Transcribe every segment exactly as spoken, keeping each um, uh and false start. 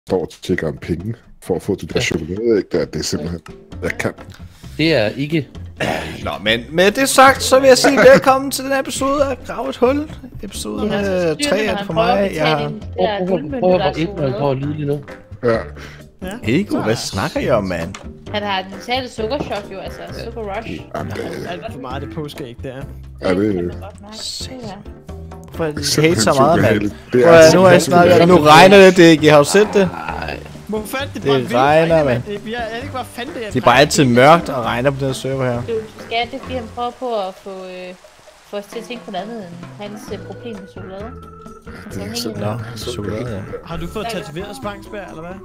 står og tjekker om penge for at få det der chokolade, ikke? Det er simpelthen... Jeg kan... Det er ikke... Nå, men med det sagt, så vil jeg sige velkommen til den episode af Grav et Hul. Episode ja, tre er det for mig. Jeg prøver at indholde på at lyde lige nu. Ja. Ja. Ego, hvad snakker jeg om, mand? Han har den totale sukkerchok jo, altså sukker rush. Jamen, det er alt for meget det påskæg, det er. Ja, det er... Hvorfor er det hate så meget, mand? Det er nu har jeg snakket, nu regner det, det ikke. Jeg har jo set det. Hvor fanden det, det bare regner, mand. Jeg ved ikke, hvor fanden det er. Det er bare altid mørkt og regner på den her server her. Du skal det, fordi han prøver på at få, øh, få os til at tænke på noget andet end hans øh, problem med chokolade. Det er sådan noget. Chokolade, ja. Har du fået tatoveret Spangsberg, eller hvad?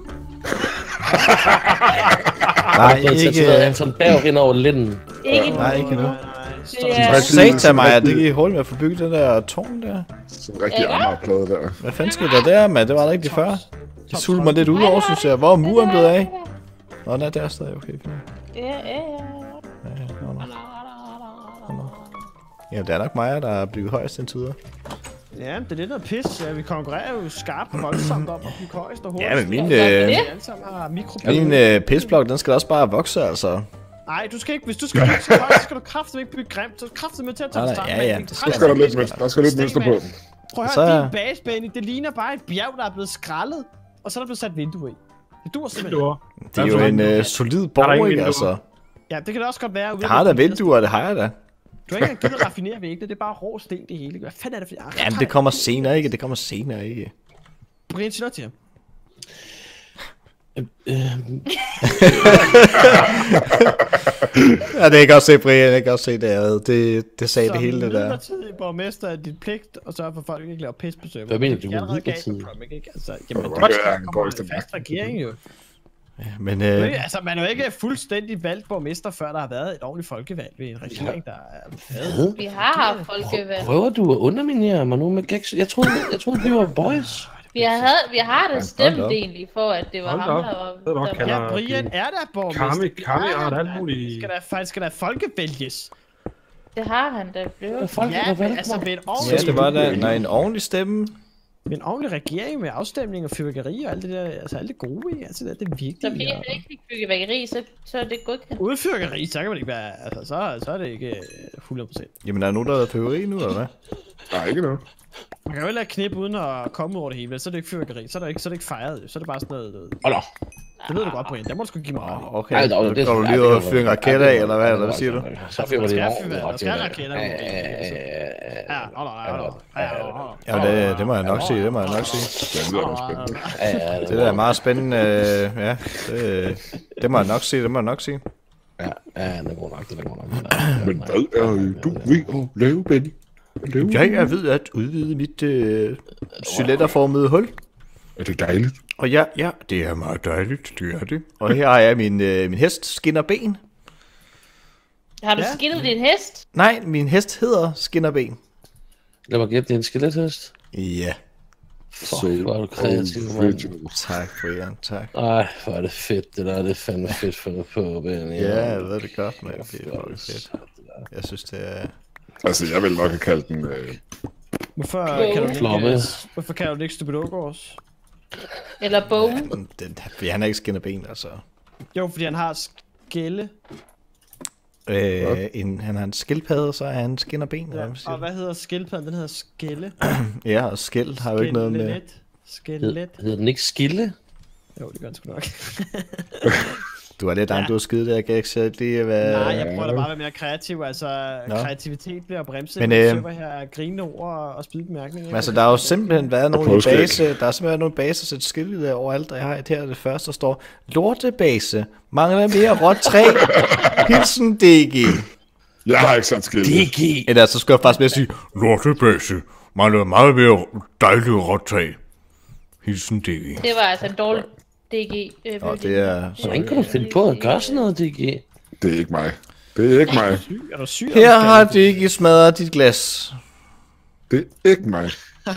Nej, ikke... Han sådan bæver ind over linden. Ikke Nej, ikke nu. Hvad sagde til mig, at det gik hurtigt med at få bygget den der tårn der? Sådan en rigtig Amager-plade der. Hvad fanden skete der der, mand? Det var der ikke de før. De sulter mig lidt ud over, synes jeg. Hvor er muren blevet af? Nå, nej, der er stadig okay. Ja, ja, ja. Ja, det er nok mig, der er bygget højst indtil videre. Ja, det er lidt noget pis. Ja, vi konkurrerer jo skarpt voldsomt om at bygge højst og hurtigst. Ja, men min, øh, Vi alle sammen har mikroblok. min øh, pisblok, den skal også bare vokse, altså. Nej, du skal ikke, hvis du skal bygge så højt, så skal du kraftigt ikke bygge grimt. Så kraftigt med til at tage Nej, start. ja, ja, det Der skal der lidt mønster, der skal lidt mønster på den. Prøv at Så- høre, din base, Benny, det ligner bare et bjerg, der er blevet skrællet. Og så er der blevet sat vindue i. Det dur simpelthen. Det er jo en øh, solid borg, ikke, altså. Ja, det kan det også godt være. Jeg har da vinduer, det har jeg da. Du har ikke engang givet at raffinere væggene, det er bare rå sten det hele. Hvad fanden er det for... Ah, Jamen, det kommer senere, ikke? Det kommer senere, ikke? Brian, sig noget til ham. Ja, det kan jeg godt se, Brian. Jeg kan godt se, det er det, det sagde det hele, det der. Som midlertidig borgmester er dit pligt at sørge for, at folk ikke laver pis på serveren. Hvad mener du Det er med allerede galt midlertidig? med Prom, ikke? Altså, jamen, Hvor det gør er han kommer går en efter fast regering jo. Ja, men Men, øh, altså, man er jo ikke fuldstændig valgt borgmester, før der har været et ordentligt folkevalg ved en regering, der er... Hvad? Vi har haft folkevalg. Prøver du at underminere mig nu med gæks? Jeg troede, jeg troede, vi var boys. Vi har, havde, vi har da stemt op. egentlig for, at det var Hold ham, op. der var... Det var der kan- Ja, Eller- Brian er der borgmester. Kami, Kami Ja, og alt muligt. Skal der faktisk skal der folkevælges? Det har han da blevet. Folk Ja, har men valgt altså mig. med en ja, ordentlig, det var da nej, en ordentlig stemme. med en ordentlig regering med afstemning og fyrværkeri og alt det der, altså alt det gode i, altså det, er- det er Så vigtigt. fordi han ikke fik bygget bageri, så, så er det godkendt. Uden fyrværkeri, så kan man ikke være, altså så, så er det ikke øh, hundrede procent. Jamen, er der nogen, der har været føveri nu, eller hvad? Nej, ikke noget. Man kan jo heller ikke knippe uden at komme over det hele, så er det ikke fyrværkeri, så er det ikke, så er det ikke fejret, så er det bare sådan noget, noget. Hold da. Det ved du godt, Brian, der må du sgu give mig ret i. Okay, Ej, der var- det er- går du ej, lige det ud var- og fyre en raket af, eller hvad, eller hvad siger du? Så fyrer vi Der det skal over. fyre- der skal raketter. Ja, Ja, hold da, hold da, ja, hold da. Ja, det, det må jeg nok sige, det må jeg nok sige. Det lyder også spændende. ja, ja, Det der er meget spændende, øh, ja, det, det må jeg nok sige, det må jeg nok sige. Ja, ja, det er god nok, det er god nok. Men hvad er du ved at lave, Benny? Lave? Jeg er ved at udvide mit øh, cylinderformede hul. Er det dejligt? Og ja, ja, det er meget dejligt, det er det. Og her har jeg min, øh, min hest, Skinner Ben. Har du Ja. skinnet din hest? Nej, min hest hedder Skinner Ben. Lad mig gætte, det er en skelethest. Ja, Fuck, hvor er du kreativ, mand. tak Brian, tak. Ej, hvor er det fedt, det der. Det er fandme fedt fundet på, Benny. Ja, jeg ved det godt, men det er fucking fedt. Jeg synes, det er... Altså, jeg vil nok have kaldt den... Øh, Hvorfor Floppe. kan du ikke, Floppe. øh, hvorfor kan du det ikke Stupidogårds? Eller bogen? Den, den, fordi han er ikke Skinner Ben, altså. Jo, fordi han har skelle. Øh, en, han har en skildpadde, så er han Skinner Ben. Ja. Ja, Og hvad hedder skildpadden? Den hedder skelle. ja, og skæld har jo ikke noget med... Skelet. Skelet. Hed, hedder den ikke Skille? Jo, det gør den sgu nok. Du er lidt ja. Du har skidt der, Gex. Det er hvad... Nej, jeg prøver da bare at være mere kreativ. Altså, Nå. kreativitet bliver bremset. Men, Men øh, øh... her er grinende ord og, og spide bemærkninger. Men altså, der har jo simpelthen været nogle påske. base, der har simpelthen været nogle baser at sætte skilte overalt, og jeg har et her det første, der står lortebase, mangler mere råt træ, hilsen D G. jeg har ikke sådan skilt. D G! Eller så skal jeg faktisk mere sige, lortebase, mangler meget mere dejligt råt træ, hilsen D G. Det var altså en dårlig D G. Øh, Og det er... Hvordan kan du finde på at gøre sådan noget, D G? Det er ikke mig. Det er ikke mig. Er du syg? Her har D G smadret dit glas. Det er ikke mig.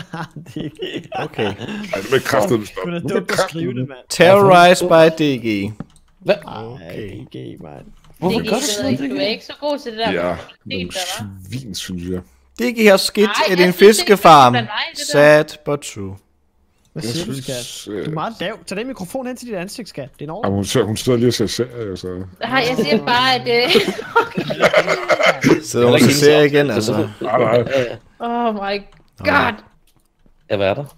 Okay. Ej, nu vil kræftet du Du stoppe. er Nu da vil dumt at skrive det, mand. Terrorized by D G. Hvad? Okay. D G, mand. Hvorfor D G, gør du sådan du er noget, ikke så god til det der. Ja, Det nogle der, var. svin, synes jeg. D G har skidt Ej, af jeg din synes ikke, det er fiskefarm. blandt mig, det der. Sad but true. Hvad Jeg siger du, synes, skat? øh, Du er meget lav. Tag den mikrofon hen til dit ansigt, skat. Det er en Jamen, ordentlig. hun, sidder- hun sidder lige og ser serie, så... Nej, jeg siger bare, at det... Sidder hun og ser igen, altså. Nej, nej. Oh my god. Ja, hvad er der?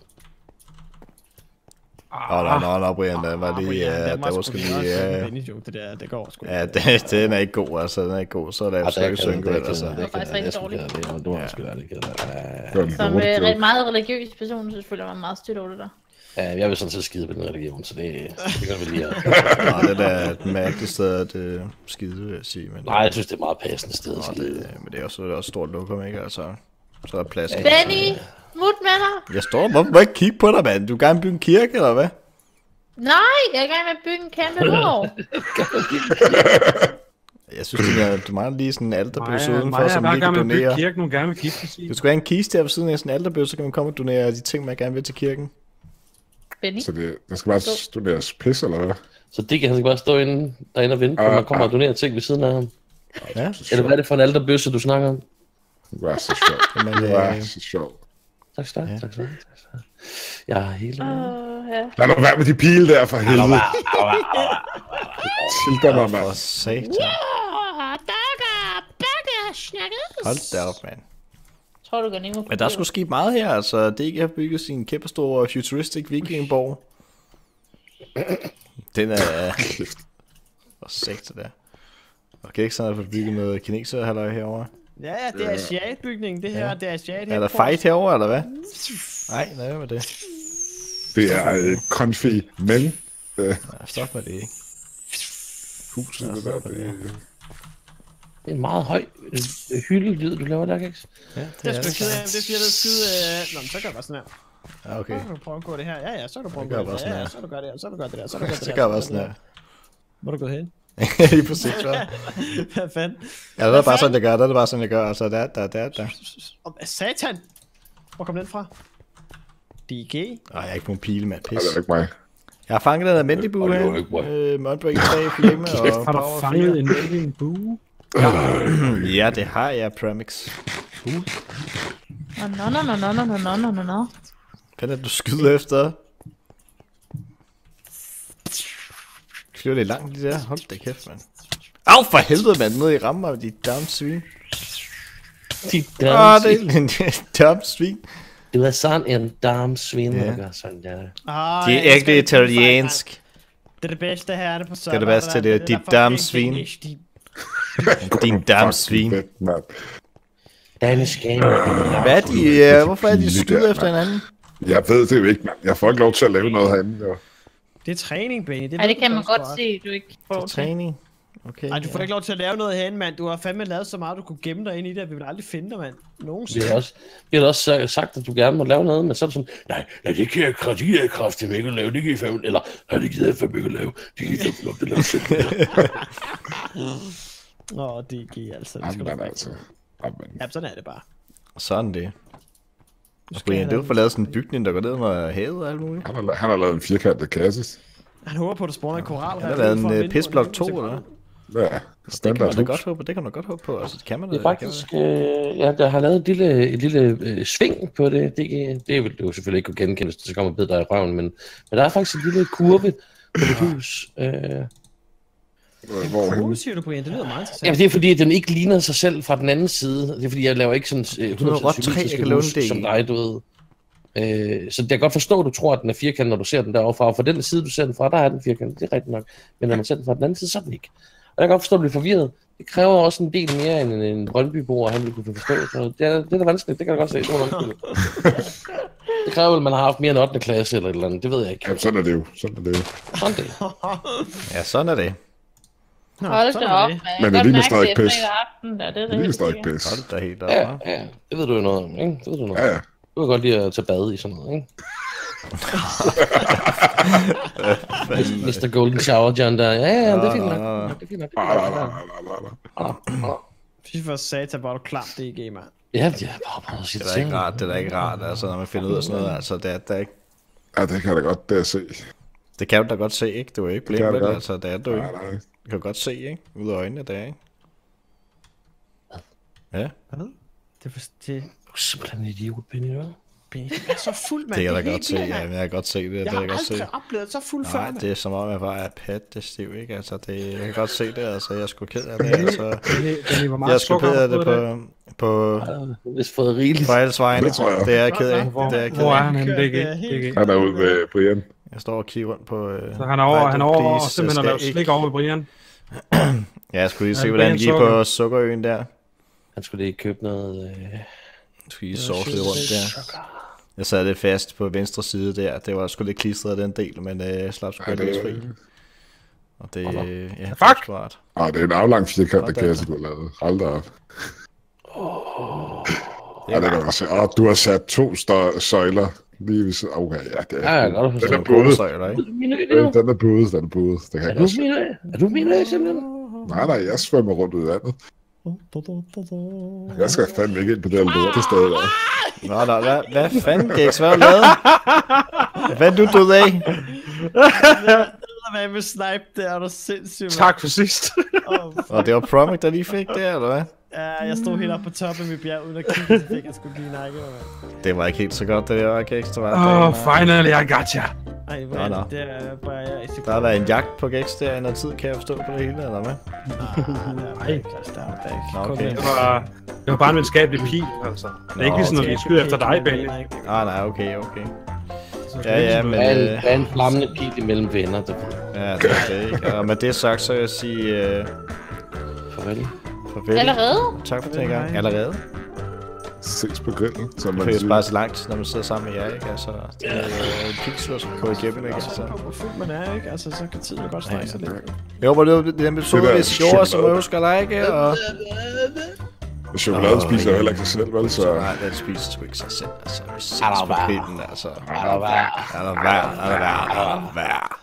Åh, nå, nå, nå, Brian, der var lige, ja, ja, der var sgu lige, ja, Det der, det går sgu. ja, det- den er ikke god, altså, den er ikke god, så er der Ah, et det stykke kan synke, det, altså. det kan Det var faktisk rigtig dårligt. det. Det var sgu da ikke. Det var en Som lorte øh, joke. meget religiøs person, så føler jeg mig meget stødt over det der. Ja, jeg vil sådan set skide på den religion, så det, det kan vi lige have. Nå, det er da et mærkeligt sted at øh, skide, vil jeg sige, men, Nej, jeg synes, det er et meget passende sted at Nå, skide. det, men det er også, det er også et stort lokum, ikke, altså. Så er der plads. Benny, smut med dig. Jeg står, hvorfor må jeg ikke kigge på dig, mand? Du vil gerne bygge en kirke, eller hvad? Nej, jeg er i gang med at bygge en kæmpe mur. Jeg synes, det er, du mangler lige sådan en alterbøs Maja, udenfor, Maja er som bare lige gerne kan med at bygge donere. kirken, nogle gerne vil gifte sig. Du skal have en kiste her ved siden af sådan en alterbøs, så kan man komme og donere de ting, man gerne vil til kirken. Benny. Så det, der skal bare studeres pis, eller hvad? Så Dick, han skal bare stå inde, derinde og vente på, at man kommer og donerer ting ved siden af ham. Ja, Eller hvad er det for en alterbøsse, du snakker om? Det var så sjovt. men Det var øh, så sjovt. Tak skal du have, tak skal du have. tak skal du have. Jeg er helt... Åh, ja. Lad nu være med de pile der, for helvede. Tilter mig, for mand. satan. Hold da op, mand. Tror du, går nemmere på Men der skulle ske meget her, altså. Det ikke har bygget sin kæmpe store futuristic vikingborg. Den er... For satan der. Okay, ikke sådan at få bygget noget kineser halløj herovre. Ja, ja, det er asiatbygningen, det her. Ja. Det er asiat Er der fight herovre, eller hvad? Nej, hvad var det? Det er øh, konfi, men øh, Ja, stop med det, ikke? huset, det der, det, Det er en meget høj øh, hyldelyd, du laver der, Keks. Ja, Det er sgu ked af, det er fordi, jeg er skide... Øh... Nå, men så gør jeg bare sådan her. Ja, okay. Så kan du prøve at gå det her. Ja, ja, så kan du prøve at Det gå gør det jeg her. bare Ja, ja, sådan så kan du gøre det her. Så kan du gøre det her. Så kan du gøre det Så her. gør jeg bare sådan her. Hvor er du gået hen? Lige præcis, hva'? Hvad fanden? Ja, det er bare sådan, jeg gør. Det er bare sådan, jeg gør. Altså, der, der, der, der. Åh, satan! Hvor kom den fra? D G? Ej, jeg er ikke på en pile, mand. Pis. det er ikke mig. Jeg har fanget den almindelige bue Og det her. var ikke mig. Øh, Mudbreak tre, Flame og Har du Power fanget fire. en alien bue? Ja, det har jeg, Premix. Nå, nå, nå, nå, nå, nå, nå, nå, nå, nå. Hvad er det, du skyder efter? Flyver lidt langt, de der. Hold da kæft, mand. Au, for helvede, mand. Nede i rammer af de dumme svin. De Åh, damer, det er en dumme svin. du er sådan en damsvin, Ja. der gør sådan der. Ah, Det jeg er elsker ikke det teamfight, italiensk. mand. Det er det bedste her, er det på server. Det er det bedste, det er de derfor dumme ikke svin. English, de- Din dumme svin. Fedt, mand. Danish gamer. Hvad er de? Ja, hvorfor er de Pile skyder der, efter mand. hinanden? Jeg ved det jo ikke, mand. Jeg får ikke lov til at lave noget herinde, jo. Det er træning, Benny. Det, Ej, ved det du kan man først godt se, du ikke får lov til. Træning. Okay. Ej, du får ja. ikke lov til at lave noget herinde, mand. Du har fandme lavet så meget, du kunne gemme dig ind i det, at vi vil aldrig finde dig, mand. Vi Nogensinde. har også, vi har også sagt- sagt, at du gerne må lave noget, men så er det sådan, nej, nej, det kan jeg kraft, det kan jeg kraft, ikke at lave, det kan I fandme, eller, nej, det gider jeg fandme ikke at lave, det kan I fandme lov til at lave selv. Åh, D G, altså. Det skal Jamen, du mand, bare altså. ikke. Jamen, Ja, sådan er det bare. Sådan det. Du skal Brian, have det er den. for lavet sådan en bygning, der går ned under havet og alt muligt. han har, han har lavet en firkantet kasse. Han håber på, at der spawner en koral. Han har lavet en uh, pisblok to, eller hvad? Ja, Det kan man standard da hus. godt håbe, det kan man godt håbe på. Altså, det kan man da. Det er faktisk, øh, ja, der har lavet et lille, et lille øh, sving på det. Det, kan- det vil du selvfølgelig ikke kunne genkende, hvis det kommer og bed dig i røven, men, men der er faktisk en lille kurve på det hus. Øh, Hvor Hvor hun... siger du, Brian? Det lyder meget interessant. ja, men det er fordi, at den ikke ligner sig selv fra den anden side. Det er fordi, jeg laver ikke sådan øh, Du har hundrede råt procent træ, jeg symmetriske kan låne hus, det i. som dig, du ved. Øh, så jeg kan godt forstå, at du tror, at den er firkantet, når du ser den derovre fra. Og fra den side, du ser den fra, der er den firkantet. Det er rigtigt nok. Men når man ser den fra den anden side, så er den ikke. Og jeg kan godt forstå, at du bliver forvirret. Det kræver også en del mere, end en Brøndby-bor, han ville kunne forstå. Så det, er, det er da vanskeligt, det kan jeg godt se. Det, var det kræver, at man har haft mere end ottende klasse eller et eller andet. Det ved jeg ikke. Ja, sådan er det jo. Sådan er det jo. Sådan det. Ja, sådan er det. Nå, Hold sådan da er op, det. man. Men Jeg det kan ligner godt stadig mærke det pis. efter i aften, der. Det er Det da ligner helt stadig sikkert. pis. Hold da helt op, Ja, hva'? ja. Det ved du jo noget om, ikke? Det ved du noget Ja, om. ja. Du kan godt lide at tage bad i sådan noget, ikke? mister Golden Shower John der. Ja, ja, det er fint nok. Det er fint nok. Ah, la, la, la, la, la, la. Fy for satan, hvor er du klar, D G, mand. Ja, det er bare meget Det er da ikke rart, det er da ikke rart, altså, når man finder ud af sådan noget, altså, det er da ikke... Ja, det kan jeg da godt det at se. Det kan du da godt se, ikke? Du er jo ikke blind kan jeg med da det, godt. altså, det er du ikke. Nej, nej. Du kan godt se, ikke? Ud af øjnene, det er, ikke? Ja. Hvad? Det er for... Det... Du er simpelthen en idiot, Benny, hva'? Benny, du er så fuld, mand. Det kan jeg da er godt se, helt ja, vildt, jeg kan godt se det. Jeg det har kan jeg godt se. aldrig oplevet så fuld før, Nej, mand. det er som om, jeg bare er pattestiv, ikke? Altså, det, jeg kan godt se det, altså, jeg er sgu ked af det, altså. Benny, hvor meget Jeg er sgu sukker ked har af du det fået i dag? på, på, Jeg har vist fået rigeligt. på alles vegne. Det tror jeg. Det er jeg ked af. Hvor, Det er jeg ked hvor er af. han henne? Det D G? er helt- D G. Han er ude med Brian. Jeg står og kigger rundt på... Øh, Så han er over, nej, han er du, over please, simpelthen at jeg lave skal slik over med Brian. Ja, jeg skulle lige se, Ja, hvordan det gik Brian på Sukkerøen der. Han skulle lige købe noget... Øh... Jeg skulle lige sove lidt rundt der. Jeg sad lidt fast på venstre side der. Det var sgu lidt klistret den del, men øh, jeg slap sgu Ja, lidt det- fri. Og det... Ja, Fuck! det var Ah, det er en aflang firkant, der Sådan. kasse, du har lavet. Hold da op. det Ja, det var, kan også. Og du har sat to stø- søjler lige ved siden. Okay, ja, det Ja, er... jeg kan godt Den forstå. er budet. eller ikke? Min ø, Øh, Den er budet, den er budet. Det kan Er jeg du godt se. min ø? Er du min ø, simpelthen? Nej, nej, jeg svømmer rundt ud i vandet. Jeg skal fandme ikke ind på det her lorte sted der. Nå, nå, hvad, hvad fanden, Gex? Hvad har du lavet? Hvad er du død af? Hvad med snipe der, er du sindssygt, mand. Tak for sidst. Åh, fuck. Og det var Promic, der lige fik det, eller hvad? Ja, jeg stod helt oppe på toppen af mit bjerg, uden at kigge, så fik jeg sgu lige nakke, mand. Det var ikke helt så godt, det der var, Gex. Det var Åh, oh, finally, I got ya. Ej, hvor Nå, er nå. det der, bare jeg er Der har været en jagt på Gex der i noget tid, kan jeg forstå på det hele, eller hvad? Nej, der er ikke Nå, kun okay. en. Det var, det var bare en venskabelig pil, altså. Det er ikke ligesom, når vi skyder efter dig, Benny. Ah, nej, okay, okay. Ja, ja, men... Der er en, Øh, der er en flammende pil imellem venner, det ved jeg. ja, det er det, ikke? Og med det sagt, så vil jeg sige... Øh, Farvel. farvel. Allerede? Tak for den gang. Allerede. Ses på grillen, som Det man føles siger. bare så langt, når man sidder sammen med jer, ikke? Altså, det er jo en piksur, som går igennem, ikke? Så Altså. på, hvor fuld man er, ikke? Altså, så kan tiden jo godt strække sig lidt. Jeg håber, det var den episode, Det der hvis I gjorde, så må I chokolade. huske at like, og... Og chokolade Åh, spiser jo ja. heller ikke sig selv, vel? Så Nej, den spiser sgu ikke sig selv, altså. Vi ses Er der på værd? grillen, altså. Er der værd? Er der værd? Er der værd? Er der værd?